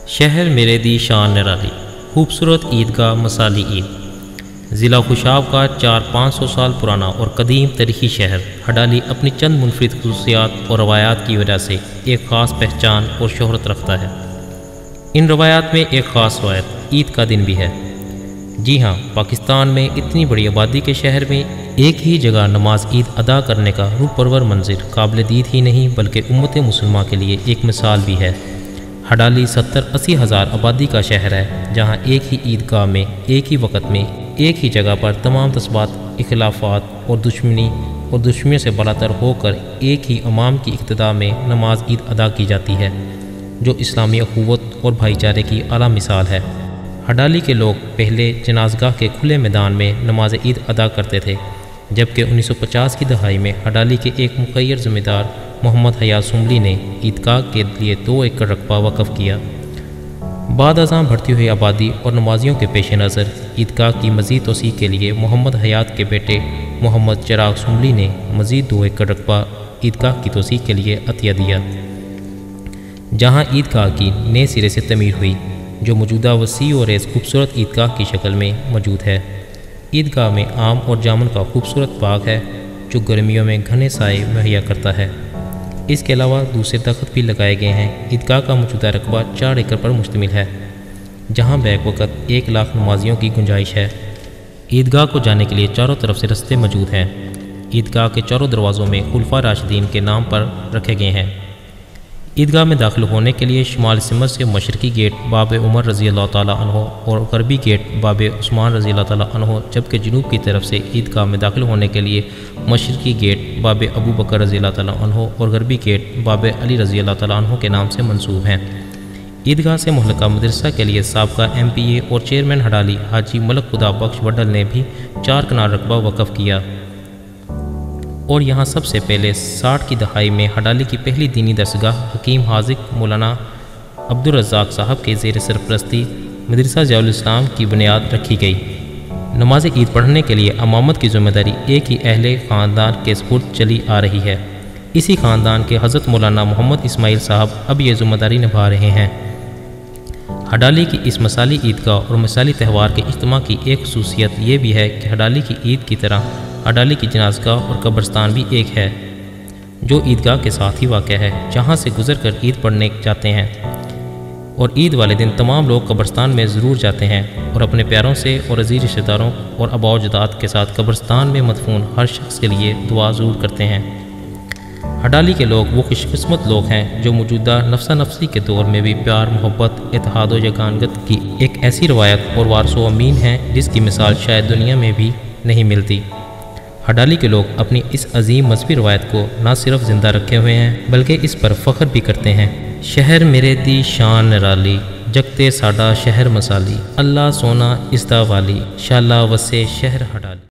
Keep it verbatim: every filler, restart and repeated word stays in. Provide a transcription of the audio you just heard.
شہر میرے دی شان نرالی، خوبصورت عیدگاہ مسالی عید۔ ضلع خوشاب کا چار پانچ سو سال پرانا اور قدیم تاریخی شہر ہڈالی اپنی چند منفرد خصوصیات اور روایات کی وجہ سے ایک خاص پہچان اور شہرت رکھتا ہے۔ ان روایات میں ایک خاص روایت عید کا دن بھی ہے۔ جی ہاں، پاکستان میں اتنی بڑی آبادی کے شہر میں ایک ہی جگہ نماز عید ادا کرنے کا روح پرور منظر قابل دید ہی نہیں بلکہ امت مسلمہ کے لیے ایک مثال بھی ہے۔ ہڈالی ستر اسی ہزار آبادی کا شہر ہے، جہاں ایک ہی عیدگاہ میں ایک ہی وقت میں ایک ہی جگہ پر تمام تضادات، اختلافات اور دشمنی اور دشمنیوں سے بالاتر ہو کر ایک ہی امام کی اقتداء میں نماز عید ادا کی جاتی ہے، جو اسلامی اخوت اور بھائی چارے کی اعلیٰ مثال ہے۔ ہڈالی کے لوگ پہلے جنازگاہ کے کھلے میدان میں نماز عید ادا کرتے تھے، جبکہ انیس سو پچاس کی دہائی میں ہڈالی کے ایک مخیر ذمہ دار محمد حیات سنبھلی نے عیدگاہ کے لیے دو ایکڑ رقبہ وقف کیا۔ بعد ازاں بڑھتی ہوئی آبادی اور نمازیوں کے پیش نظر عیدگاہ کی مزید توسیع کے لیے محمد حیات کے بیٹے محمد چراغ سنبھلی نے مزید دو ایکڑ رقبہ عیدگاہ کی توسیع کے لیے عطیہ دیا، جہاں عیدگاہ کی نئے سرے سے تعمیر ہوئی، جو موجودہ وسیع اور ایز خوبصورت عیدگاہ کی شکل میں موجود ہے۔ عیدگاہ میں آم اور جامن کا خوبصورت باغ ہے، جو گرمیوں میں گھنے سائے مہیا کرتا ہے۔ اس کے علاوہ دوسرے درخت بھی لگائے گئے ہیں۔ عیدگاہ کا موجودہ رقبہ چار ایکڑ پر مشتمل ہے، جہاں بیک وقت ایک لاکھ نمازیوں کی گنجائش ہے۔ عیدگاہ کو جانے کے لیے چاروں طرف سے رستے موجود ہیں۔ عیدگاہ کے چاروں دروازوں میں خلفاء راشدین کے نام پر رکھے گئے ہیں۔ عیدگاہ میں داخل ہونے کے لیے شمال سمت سے مشرقی گیٹ باب عمر رضی اللہ تعالیٰ عنہ اور غربی گیٹ باب عثمان رضی اللہ تعالیٰ عنہ، جبکہ جنوب کی طرف سے عیدگاہ میں داخل ہونے کے لیے مشرقی گیٹ باب ابو بکر رضی اللہ تعالیٰ عنہ اور غربی گیٹ باب علی رضی اللہ تعالیٰ عنہ کے نام سے منسوب ہیں۔ عیدگاہ سے متعلقہ مدرسہ کے لیے سابقہ ایم پی اے اور چیئرمین ہڈالی حاجی ملک خدا بخش وڈل نے بھی چار کنال رقبہ وقف کیا، اور یہاں سب سے پہلے ساٹھ کی دہائی میں ہڈالی کی پہلی دینی درسگاہ حکیم حاذق مولانا عبدالرزاق صاحب کے زیر سرپرستی مدرسہ ضیاء الاسلام کی بنیاد رکھی گئی۔ نماز عید پڑھنے کے لیے امامت کی ذمہ داری ایک ہی اہل خاندان کے سپرد چلی آ رہی ہے۔ اسی خاندان کے حضرت مولانا محمد اسماعیل صاحب اب یہ ذمہ داری نبھا رہے ہیں۔ ہڈالی کی اس مثالی عیدگاہ اور مثالی تہوار کے اجتماع کی ایک خصوصیت یہ بھی ہے کہ ہڈالی کی عید کی طرح ہڈالی کی جنازگاہ اور قبرستان بھی ایک ہے، جو عیدگاہ کے ساتھ ہی واقع ہے، جہاں سے گزر کر عید پڑھنے جاتے ہیں، اور عید والے دن تمام لوگ قبرستان میں ضرور جاتے ہیں اور اپنے پیاروں سے اور عزیز رشتہ داروں اور آباء و اجداد کے ساتھ قبرستان میں مدفون ہر شخص کے لیے دعا ضرور کرتے ہیں۔ ہڈالی کے لوگ وہ خوش قسمت لوگ ہیں جو موجودہ نفسا نفسی کے دور میں بھی پیار، محبت، اتحاد و یگانگت کی ایک ایسی روایت اور وارث و امین ہیں جس کی مثال شاید دنیا میں بھی نہیں ملتی۔ ہڈالی کے لوگ اپنی اس عظیم مذہبی روایت کو نہ صرف زندہ رکھے ہوئے ہیں بلکہ اس پر فخر بھی کرتے ہیں۔ شہر میرے دی شان نرالی، جگتے ساڈا شہر مسالی، اللہ سونا اس دا والی، شالا وسے شہر ہڈالی۔